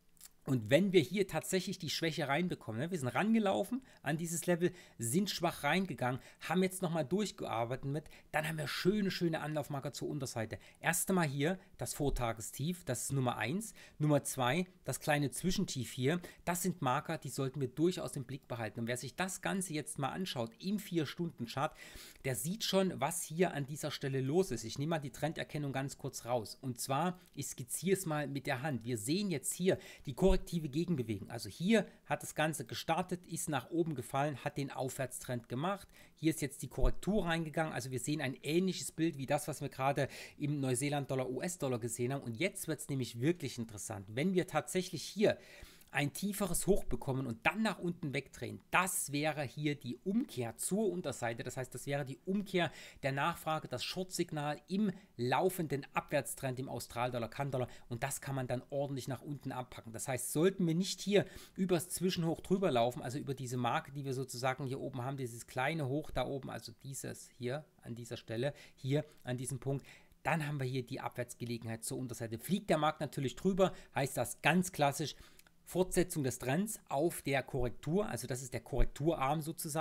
Speaker 1: Und wenn wir hier tatsächlich die Schwäche reinbekommen, ne, wir sind rangelaufen an dieses Level, sind schwach reingegangen, haben jetzt nochmal durchgearbeitet mit, dann haben wir schöne, schöne Anlaufmarker zur Unterseite. Erst einmal hier das Vortagestief, das ist Nummer eins. Nummer zwei, das kleine Zwischentief hier, das sind Marker, die sollten wir durchaus im Blick behalten. Und wer sich das Ganze jetzt mal anschaut im vier Stunden Chart, der sieht schon, was hier an dieser Stelle los ist. Ich nehme mal die Trenderkennung ganz kurz raus. Und zwar, ich skizziere es mal mit der Hand. Wir sehen jetzt hier die Korrektur korrektive Gegenbewegung. Also hier hat das Ganze gestartet, ist nach oben gefallen, hat den Aufwärtstrend gemacht. Hier ist jetzt die Korrektur reingegangen. Also wir sehen ein ähnliches Bild wie das, was wir gerade im Neuseeland-Dollar, U S-Dollar gesehen haben. Und jetzt wird es nämlich wirklich interessant. Wenn wir tatsächlich hier ein tieferes Hoch bekommen und dann nach unten wegdrehen, das wäre hier die Umkehr zur Unterseite. Das heißt, das wäre die Umkehr der Nachfrage, das Short-Signal im laufenden Abwärtstrend im Australdollar, Kan-Dollar und das kann man dann ordentlich nach unten abpacken. Das heißt, sollten wir nicht hier übers Zwischenhoch drüber laufen, also über diese Marke, die wir sozusagen hier oben haben, dieses kleine Hoch da oben, also dieses hier an dieser Stelle, hier an diesem Punkt, dann haben wir hier die Abwärtsgelegenheit zur Unterseite. Fliegt der Markt natürlich drüber, heißt das ganz klassisch, Fortsetzung des Trends auf der Korrektur, also das ist der Korrekturarm sozusagen.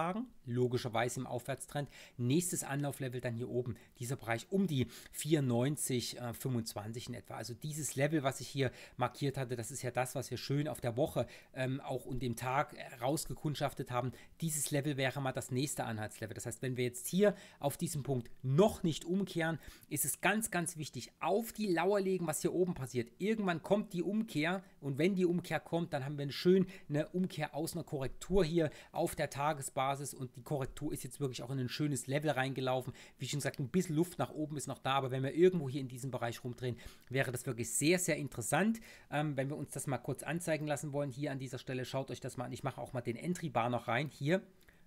Speaker 1: logischerweise im Aufwärtstrend. Nächstes Anlauflevel dann hier oben, dieser Bereich um die vierundneunzig fünfundzwanzig in etwa. Also dieses Level, was ich hier markiert hatte, das ist ja das, was wir schön auf der Woche ähm, auch und dem Tag rausgekundschaftet haben. Dieses Level wäre mal das nächste Anhaltslevel. Das heißt, wenn wir jetzt hier auf diesem Punkt noch nicht umkehren, ist es ganz, ganz wichtig, auf die Lauer legen, was hier oben passiert. Irgendwann kommt die Umkehr und wenn die Umkehr kommt, dann haben wir schön eine Umkehr aus einer Korrektur hier auf der Tagesbasis und die Korrektur ist jetzt wirklich auch in ein schönes Level reingelaufen. Wie schon gesagt, ein bisschen Luft nach oben ist noch da, aber wenn wir irgendwo hier in diesem Bereich rumdrehen, wäre das wirklich sehr, sehr interessant. Ähm, wenn wir uns das mal kurz anzeigen lassen wollen, hier an dieser Stelle, schaut euch das mal an. Ich mache auch mal den Entry Bar noch rein. Hier,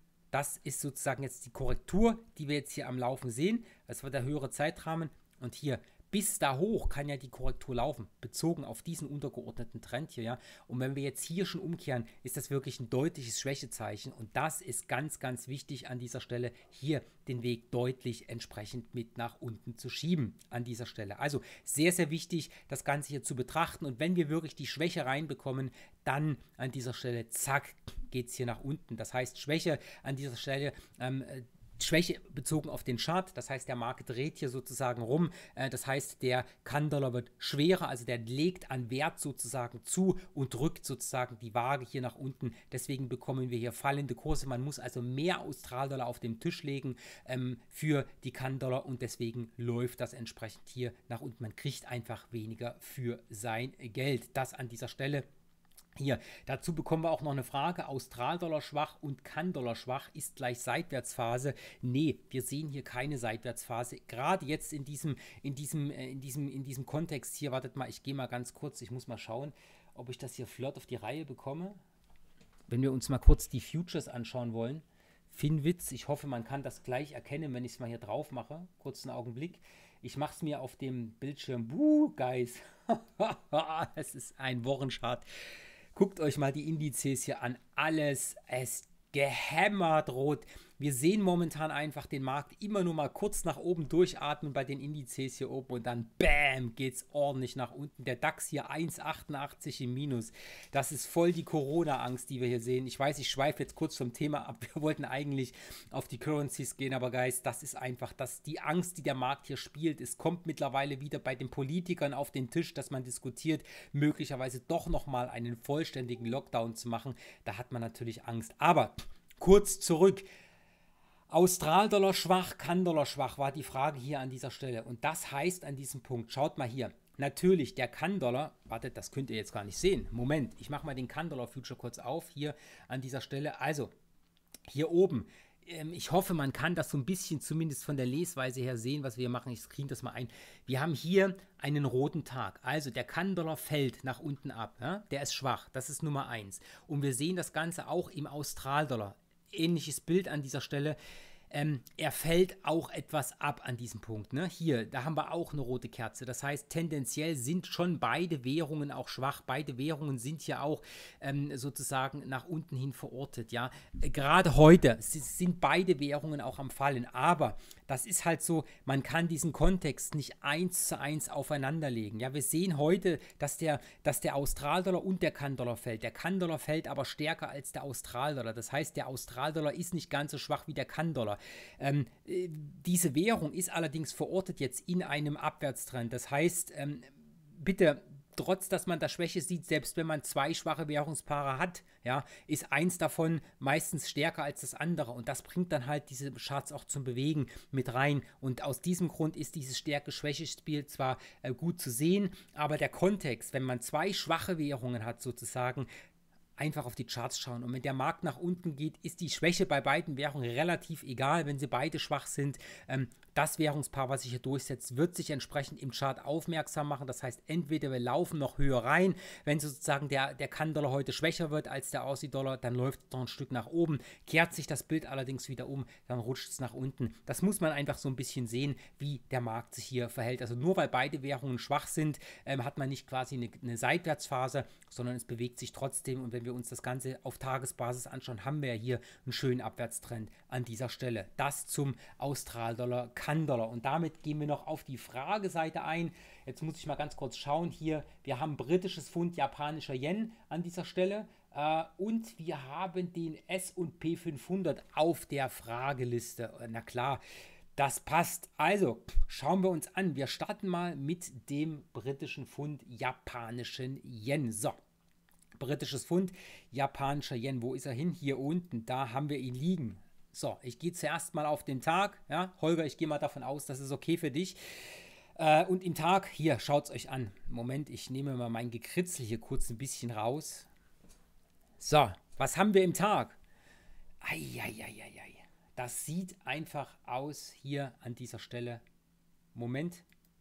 Speaker 1: das ist sozusagen jetzt die Korrektur, die wir jetzt hier am Laufen sehen. Das war der höhere Zeitrahmen und hier bis da hoch kann ja die Korrektur laufen, bezogen auf diesen untergeordneten Trend hier, ja. Und wenn wir jetzt hier schon umkehren, ist das wirklich ein deutliches Schwächezeichen. Und das ist ganz, ganz wichtig an dieser Stelle, hier den Weg deutlich entsprechend mit nach unten zu schieben an dieser Stelle. Also sehr, sehr wichtig, das Ganze hier zu betrachten. Und wenn wir wirklich die Schwäche reinbekommen, dann an dieser Stelle, zack, geht es hier nach unten. Das heißt, Schwäche an dieser Stelle, ähm, Schwäche bezogen auf den Chart, das heißt, der Markt dreht hier sozusagen rum, äh, das heißt, der Kann-Dollar wird schwerer, also der legt an Wert sozusagen zu und drückt sozusagen die Waage hier nach unten, deswegen bekommen wir hier fallende Kurse, man muss also mehr Australdollar auf den Tisch legen ähm, für die Kann-Dollar und deswegen läuft das entsprechend hier nach unten, man kriegt einfach weniger für sein Geld, das an dieser Stelle. Hier, dazu bekommen wir auch noch eine Frage, Australdollar schwach und Kann-Dollar schwach ist gleich Seitwärtsphase. Nee, wir sehen hier keine Seitwärtsphase. Gerade jetzt in diesem, in diesem, in diesem, in diesem Kontext hier, wartet mal, ich gehe mal ganz kurz, ich muss mal schauen, ob ich das hier flott auf die Reihe bekomme. Wenn wir uns mal kurz die Futures anschauen wollen, Finwitz, ich hoffe, man kann das gleich erkennen, wenn ich es mal hier drauf mache. Kurzen Augenblick. Ich mache es mir auf dem Bildschirm. Buh, Guys. Es ist ein Wochenchart. Guckt euch mal die Indizes hier an. Alles ist gehämmert rot. Wir sehen momentan einfach den Markt immer nur mal kurz nach oben durchatmen bei den Indizes hier oben und dann BÄM geht es ordentlich nach unten. Der DAX hier eins Komma achtundachtzig im Minus. Das ist voll die Corona-Angst, die wir hier sehen. Ich weiß, ich schweife jetzt kurz vom Thema ab. Wir wollten eigentlich auf die Currencies gehen, aber Guys, das ist einfach das, die Angst, die der Markt hier spielt. Es kommt mittlerweile wieder bei den Politikern auf den Tisch, dass man diskutiert, möglicherweise doch nochmal einen vollständigen Lockdown zu machen. Da hat man natürlich Angst. Aber kurz zurück. Australdollar schwach, Kann-Dollar schwach, war die Frage hier an dieser Stelle. Und das heißt an diesem Punkt, schaut mal hier, natürlich der Kann-Dollar, wartet, das könnt ihr jetzt gar nicht sehen. Moment, ich mache mal den Kann-Dollar-Future kurz auf, hier an dieser Stelle. Also, hier oben, ähm, ich hoffe, man kann das so ein bisschen zumindest von der Lesweise her sehen, was wir hier machen. Ich screen das mal ein. Wir haben hier einen roten Tag. Also der Kann-Dollar fällt nach unten ab. Ja? Der ist schwach, das ist Nummer eins. Und wir sehen das Ganze auch im Australdollar. Ähnliches Bild an dieser Stelle. Ähm, er fällt auch etwas ab an diesem Punkt. Ne? Hier, da haben wir auch eine rote Kerze. Das heißt, tendenziell sind schon beide Währungen auch schwach. Beide Währungen sind ja auch ähm, sozusagen nach unten hin verortet. Ja? Äh, gerade heute sind beide Währungen auch am Fallen. Aber das ist halt so, man kann diesen Kontext nicht eins zu eins aufeinanderlegen. Ja? Wir sehen heute, dass der, dass der Australdollar und der Kann-Dollar fällt. Der Kann-Dollar fällt aber stärker als der Australdollar. Das heißt, der Australdollar ist nicht ganz so schwach wie der Kann-Dollar. Ähm, äh, diese Währung ist allerdings verortet jetzt in einem Abwärtstrend. Das heißt, ähm, bitte, trotz dass man da Schwäche sieht, selbst wenn man zwei schwache Währungspaare hat, ja, ist eins davon meistens stärker als das andere. Und das bringt dann halt diese Charts auch zum Bewegen mit rein. Und aus diesem Grund ist dieses Stärke-Schwäche-Spiel zwar äh, gut zu sehen, aber der Kontext, wenn man zwei schwache Währungen hat sozusagen, einfach auf die Charts schauen. Und wenn der Markt nach unten geht, ist die Schwäche bei beiden Währungen relativ egal, wenn sie beide schwach sind. Ähm, das Währungspaar, was sich hier durchsetzt, wird sich entsprechend im Chart aufmerksam machen. Das heißt, entweder wir laufen noch höher rein, wenn sozusagen der, der Kann-Dollar heute schwächer wird als der Aussie-Dollar, dann läuft es noch ein Stück nach oben. Kehrt sich das Bild allerdings wieder um, dann rutscht es nach unten. Das muss man einfach so ein bisschen sehen, wie der Markt sich hier verhält. Also nur weil beide Währungen schwach sind, ähm, hat man nicht quasi eine, eine Seitwärtsphase, sondern es bewegt sich trotzdem. Und wenn wir uns das Ganze auf Tagesbasis anschauen, haben wir ja hier einen schönen Abwärtstrend an dieser Stelle. Das zum Australdollar, Kann-Dollar. Und damit gehen wir noch auf die Frageseite ein. Jetzt muss ich mal ganz kurz schauen hier. Wir haben britisches Pfund, japanischer Yen an dieser Stelle. Äh, und wir haben den S und P fünfhundert auf der Frageliste. Na klar, das passt. Also, schauen wir uns an. Wir starten mal mit dem britischen Pfund, japanischen Yen. So, britisches Pfund, japanischer Yen. Wo ist er hin? Hier unten. Da haben wir ihn liegen. So, ich gehe zuerst mal auf den Tag. Ja, Holger, ich gehe mal davon aus, das ist okay für dich. Äh, und im Tag, hier, schaut es euch an. Moment, ich nehme mal mein Gekritzel hier kurz ein bisschen raus. So, was haben wir im Tag? Eieieiei. Das sieht einfach aus hier an dieser Stelle. Moment.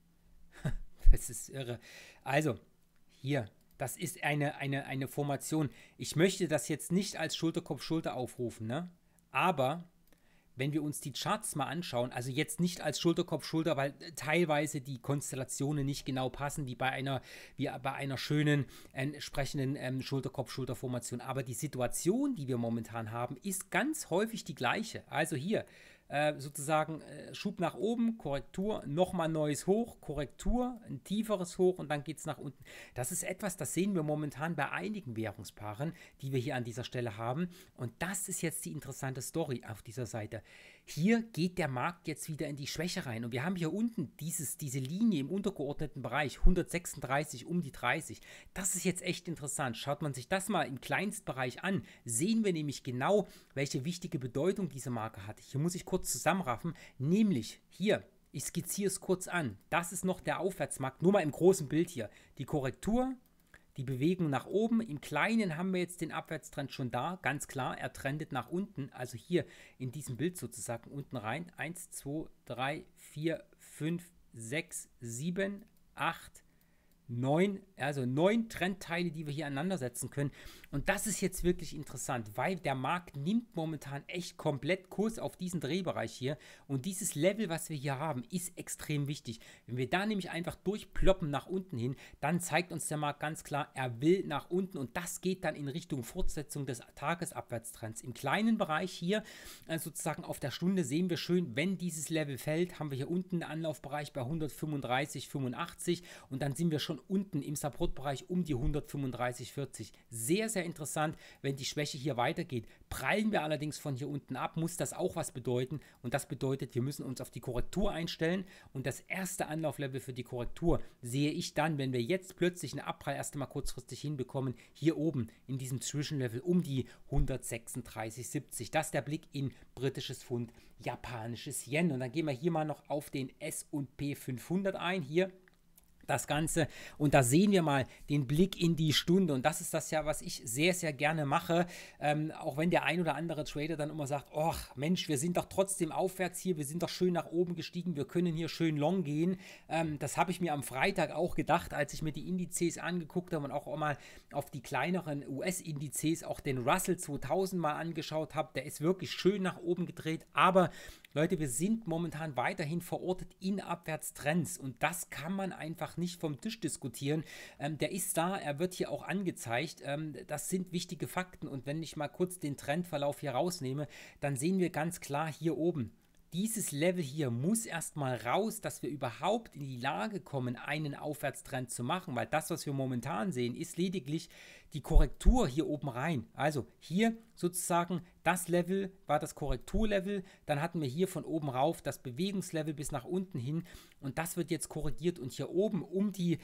Speaker 1: Das ist irre. Also, hier, das ist eine, eine, eine Formation. Ich möchte das jetzt nicht als Schulterkopf-Schulter aufrufen, ne? Aber wenn wir uns die Charts mal anschauen, also jetzt nicht als Schulterkopf-Schulter, weil teilweise die Konstellationen nicht genau passen, wie bei einer, wie bei einer schönen entsprechenden ähm, Schulterkopf-Schulter-Formation. Aber die Situation, die wir momentan haben, ist ganz häufig die gleiche. Also hier äh, sozusagen äh, Schub nach oben, Korrektur, nochmal neues Hoch, Korrektur, ein tieferes Hoch und dann geht es nach unten. Das ist etwas, das sehen wir momentan bei einigen Währungspaaren, die wir hier an dieser Stelle haben. Und das ist jetzt die interessante Story auf dieser Seite. Hier geht der Markt jetzt wieder in die Schwäche rein und wir haben hier unten dieses, diese Linie im untergeordneten Bereich, hundertsechsunddreißig um die dreißig. Das ist jetzt echt interessant. Schaut man sich das mal im Kleinstbereich an, sehen wir nämlich genau, welche wichtige Bedeutung diese Marke hat. Hier muss ich kurz zusammenraffen, nämlich hier, ich skizziere es kurz an, das ist noch der Aufwärtsmarkt, nur mal im großen Bild hier, die Korrektur, die Bewegung nach oben. Im Kleinen haben wir jetzt den Abwärtstrend schon da, ganz klar, er trendet nach unten, also hier in diesem Bild sozusagen unten rein. eins, zwei, drei, vier, fünf, sechs, sieben, acht, neun, also neun Trendteile, die wir hier aneinander setzen können. Und das ist jetzt wirklich interessant, weil der Markt nimmt momentan echt komplett Kurs auf diesen Drehbereich hier. Und dieses Level, was wir hier haben, ist extrem wichtig. Wenn wir da nämlich einfach durchploppen nach unten hin, dann zeigt uns der Markt ganz klar, er will nach unten. Und das geht dann in Richtung Fortsetzung des Tagesabwärtstrends. Im kleinen Bereich hier, äh, sozusagen auf der Stunde, sehen wir schön, wenn dieses Level fällt, haben wir hier unten einen Anlaufbereich bei hundertfünfunddreißig, fünfundachtzig und dann sind wir schon unten im Supportbereich um die hundertfünfunddreißig, vierzig. Sehr, sehr interessant, wenn die Schwäche hier weitergeht. Prallen wir allerdings von hier unten ab, muss das auch was bedeuten. Und das bedeutet, wir müssen uns auf die Korrektur einstellen. Und das erste Anlauflevel für die Korrektur sehe ich dann, wenn wir jetzt plötzlich einen Abprall erst einmal kurzfristig hinbekommen, hier oben in diesem Zwischenlevel um die hundertsechsunddreißig, siebzig. Das ist der Blick in britisches Pfund, japanisches Yen. Und dann gehen wir hier mal noch auf den S und P fünfhundert ein. Hier das Ganze. Und da sehen wir mal den Blick in die Stunde. Und das ist das ja, was ich sehr, sehr gerne mache. Ähm, auch wenn der ein oder andere Trader dann immer sagt, ach Mensch, wir sind doch trotzdem aufwärts hier, wir sind doch schön nach oben gestiegen, wir können hier schön long gehen. Ähm, das habe ich mir am Freitag auch gedacht, als ich mir die Indizes angeguckt habe und auch, auch mal auf die kleineren U S-Indizes, auch den Russell zweitausend mal angeschaut habe. Der ist wirklich schön nach oben gedreht. Aber Leute, wir sind momentan weiterhin verortet in Abwärtstrends und das kann man einfach nicht vom Tisch diskutieren. Ähm, der ist da, er wird hier auch angezeigt. Ähm, das sind wichtige Fakten und wenn ich mal kurz den Trendverlauf hier rausnehme, dann sehen wir ganz klar hier oben, dieses Level hier muss erstmal raus, dass wir überhaupt in die Lage kommen, einen Aufwärtstrend zu machen, weil das, was wir momentan sehen, ist lediglich die Korrektur hier oben rein. Also hier sozusagen das Level war das Korrekturlevel, dann hatten wir hier von oben rauf das Bewegungslevel bis nach unten hin und das wird jetzt korrigiert und hier oben um die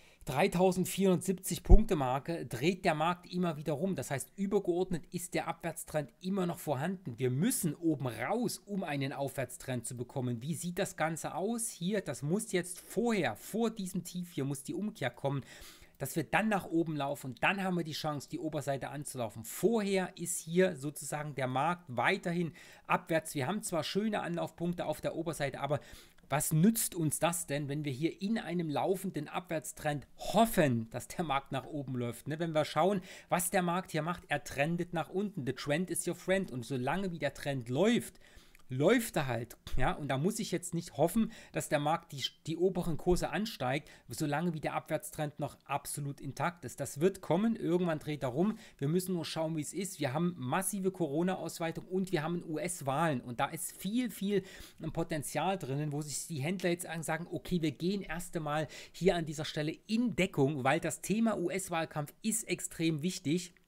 Speaker 1: dreitausendvierhundertsiebzig Punkte Marke dreht der Markt immer wieder rum. Das heißt, übergeordnet ist der Abwärtstrend immer noch vorhanden. Wir müssen oben raus, um einen Aufwärtstrend zu bekommen. Wie sieht das Ganze aus? Hier, das muss jetzt vorher, vor diesem Tief hier, muss die Umkehr kommen, dass wir dann nach oben laufen und dann haben wir die Chance, die Oberseite anzulaufen. Vorher ist hier sozusagen der Markt weiterhin abwärts. Wir haben zwar schöne Anlaufpunkte auf der Oberseite, aber was nützt uns das denn, wenn wir hier in einem laufenden Abwärtstrend hoffen, dass der Markt nach oben läuft? Ne? Wenn wir schauen, was der Markt hier macht, er trendet nach unten. The trend is your friend. Und solange wie der Trend läuft, läuft er halt. Ja? Und da muss ich jetzt nicht hoffen, dass der Markt die, die oberen Kurse ansteigt, solange wie der Abwärtstrend noch absolut intakt ist. Das wird kommen, irgendwann dreht er rum. Wir müssen nur schauen, wie es ist. Wir haben massive Corona-Ausweitung und wir haben U S-Wahlen. Und da ist viel, viel Potenzial drinnen, wo sich die Händler jetzt sagen, okay, wir gehen erst einmal hier an dieser Stelle in Deckung, weil das Thema U S-Wahlkampf ist extrem wichtig.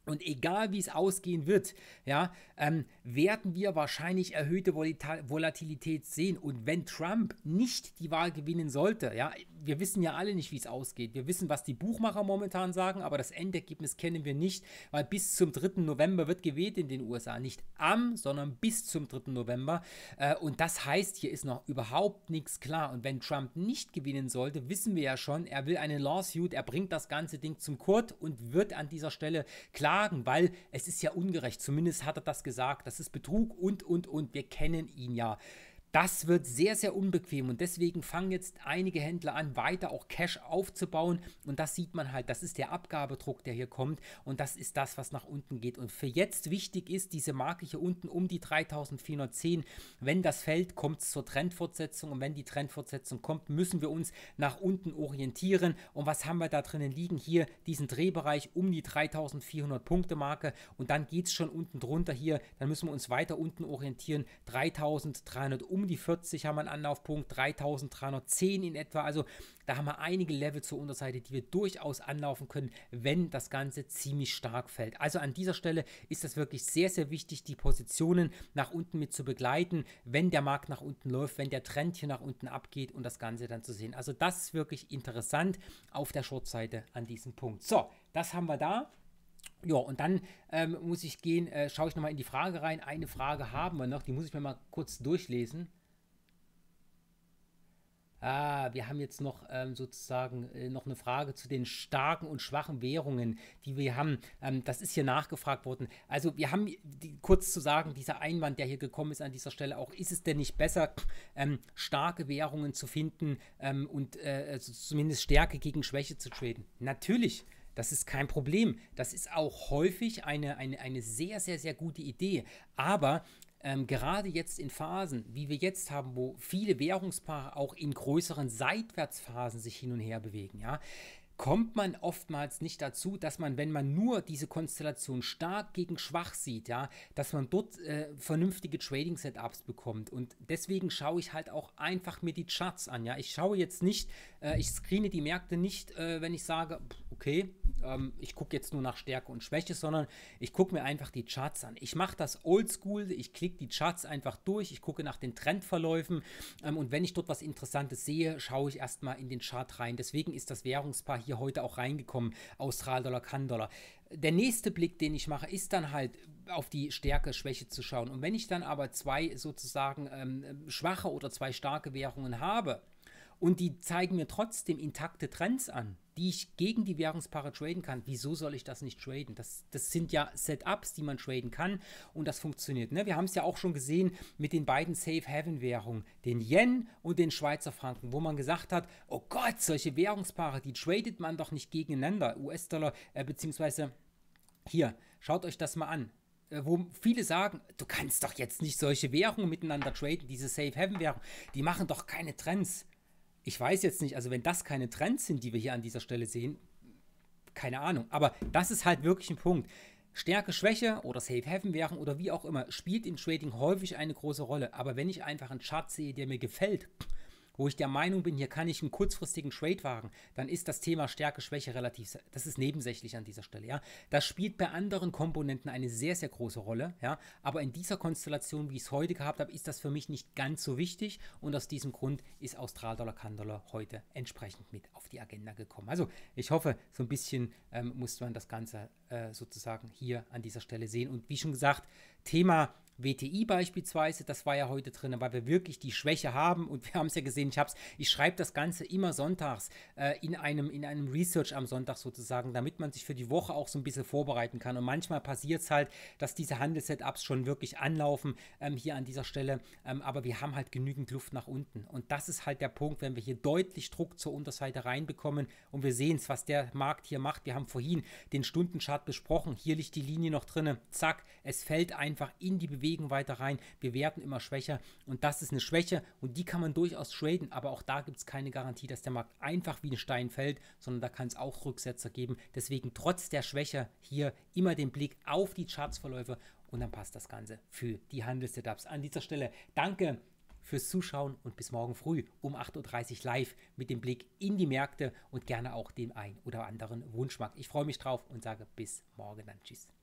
Speaker 1: Und egal wie es ausgehen wird, ja, ähm, werden wir wahrscheinlich erhöhte Volatilität sehen. Und wenn Trump nicht die Wahl gewinnen sollte, ja, wir wissen ja alle nicht, wie es ausgeht. Wir wissen, was die Buchmacher momentan sagen, aber das Endergebnis kennen wir nicht, weil bis zum dritten November wird gewählt in den U S A. Nicht am, sondern bis zum dritten November. Äh, und das heißt, hier ist noch überhaupt nichts klar. Und wenn Trump nicht gewinnen sollte, wissen wir ja schon, er will eine Lawsuit, er bringt das ganze Ding zum Court und wird an dieser Stelle klagen, weil es ist ja ungerecht. Zumindest hat er das gesagt. Das ist Betrug und, und, und. Wir kennen ihn ja. Das wird sehr, sehr unbequem und deswegen fangen jetzt einige Händler an, weiter auch Cash aufzubauen und das sieht man halt, das ist der Abgabedruck, der hier kommt und das ist das, was nach unten geht. Und für jetzt wichtig ist diese Marke hier unten um die dreitausendvierhundertzehn. Wenn das fällt, kommt es zur Trendfortsetzung und wenn die Trendfortsetzung kommt, müssen wir uns nach unten orientieren. Und was haben wir da drinnen liegen? Hier diesen Drehbereich um die dreitausendvierhundert Punkte Marke und dann geht es schon unten drunter hier, dann müssen wir uns weiter unten orientieren, dreitausenddreihundert um die vierzig haben wir einen Anlaufpunkt, dreitausenddreihundertzehn in etwa, also da haben wir einige Level zur Unterseite, die wir durchaus anlaufen können, wenn das Ganze ziemlich stark fällt. Also an dieser Stelle ist das wirklich sehr, sehr wichtig, die Positionen nach unten mit zu begleiten, wenn der Markt nach unten läuft, wenn der Trend hier nach unten abgeht und das Ganze dann zu sehen. Also das ist wirklich interessant auf der Short-Seite an diesem Punkt. So, das haben wir da. Ja, und dann ähm, muss ich gehen, äh, schaue ich nochmal in die Frage rein. Eine Frage haben wir noch, die muss ich mir mal kurz durchlesen. Ah, wir haben jetzt noch ähm, sozusagen äh, noch eine Frage zu den starken und schwachen Währungen, die wir haben. Ähm, das ist hier nachgefragt worden. Also wir haben, die, kurz zu sagen, dieser Einwand, der hier gekommen ist an dieser Stelle auch, ist es denn nicht besser, ähm, starke Währungen zu finden ähm, und äh, also zumindest Stärke gegen Schwäche zu traden? Natürlich. Das ist kein Problem. Das ist auch häufig eine, eine, eine sehr, sehr, sehr gute Idee. Aber ähm, gerade jetzt in Phasen, wie wir jetzt haben, wo viele Währungspaare auch in größeren Seitwärtsphasen sich hin und her bewegen, ja, kommt man oftmals nicht dazu, dass man, wenn man nur diese Konstellation stark gegen schwach sieht, ja, dass man dort äh, vernünftige Trading-Setups bekommt. Und deswegen schaue ich halt auch einfach mir die Charts an. Ja, ich schaue jetzt nicht, äh, ich screene die Märkte nicht, äh, wenn ich sage, okay, ähm, ich gucke jetzt nur nach Stärke und Schwäche, sondern ich gucke mir einfach die Charts an. Ich mache das oldschool, ich klicke die Charts einfach durch, ich gucke nach den Trendverläufen ähm, und wenn ich dort was Interessantes sehe, schaue ich erstmal in den Chart rein. Deswegen ist das Währungspaar hier heute auch reingekommen, Australdollar, Kann-Dollar. Der nächste Blick, den ich mache, ist dann halt auf die Stärke, Schwäche zu schauen. Und wenn ich dann aber zwei sozusagen ähm, schwache oder zwei starke Währungen habe und die zeigen mir trotzdem intakte Trends an, die ich gegen die Währungspaare traden kann, wieso soll ich das nicht traden? Das, das sind ja Setups, die man traden kann und das funktioniert. Ne? Wir haben es ja auch schon gesehen mit den beiden Safe-Haven-Währungen, den Yen und den Schweizer Franken, wo man gesagt hat, oh Gott, solche Währungspaare, die tradet man doch nicht gegeneinander. U S-Dollar, äh, beziehungsweise hier, schaut euch das mal an. Wo viele sagen, du kannst doch jetzt nicht solche Währungen miteinander traden, diese Safe-Haven-Währungen, die machen doch keine Trends. Ich weiß jetzt nicht, also wenn das keine Trends sind, die wir hier an dieser Stelle sehen, keine Ahnung. Aber das ist halt wirklich ein Punkt. Stärke, Schwäche oder Safe-Haven-Währung oder wie auch immer, spielt im Trading häufig eine große Rolle. Aber wenn ich einfach einen Chart sehe, der mir gefällt, wo ich der Meinung bin, hier kann ich einen kurzfristigen Trade wagen, dann ist das Thema Stärke, Schwäche relativ, das ist nebensächlich an dieser Stelle, ja. Das spielt bei anderen Komponenten eine sehr, sehr große Rolle, ja. Aber in dieser Konstellation, wie ich es heute gehabt habe, ist das für mich nicht ganz so wichtig und aus diesem Grund ist Australdollar, Kann-Dollar heute entsprechend mit auf die Agenda gekommen. Also ich hoffe, so ein bisschen ähm, muss man das Ganze äh, sozusagen hier an dieser Stelle sehen und wie schon gesagt, Thema W T I beispielsweise, das war ja heute drin, weil wir wirklich die Schwäche haben und wir haben es ja gesehen, ich, hab's, ich schreibe das Ganze immer sonntags äh, in, einem, in einem Research am Sonntag sozusagen, damit man sich für die Woche auch so ein bisschen vorbereiten kann und manchmal passiert es halt, dass diese Handelssetups schon wirklich anlaufen ähm, hier an dieser Stelle, ähm, aber wir haben halt genügend Luft nach unten und das ist halt der Punkt, wenn wir hier deutlich Druck zur Unterseite reinbekommen und wir sehen es, was der Markt hier macht, wir haben vorhin den Stundenchart besprochen, hier liegt die Linie noch drin, zack, es fällt einfach in die Bewegung weiter rein, wir werden immer schwächer und das ist eine Schwäche und die kann man durchaus traden, aber auch da gibt es keine Garantie, dass der Markt einfach wie ein Stein fällt, sondern da kann es auch Rücksetzer geben, deswegen trotz der Schwäche hier immer den Blick auf die Chartsverläufe und dann passt das Ganze für die Handelssetups. An dieser Stelle danke fürs Zuschauen und bis morgen früh um acht Uhr dreißig live mit dem Blick in die Märkte und gerne auch dem ein oder anderen Wunschmarkt. Ich freue mich drauf und sage bis morgen dann. Tschüss.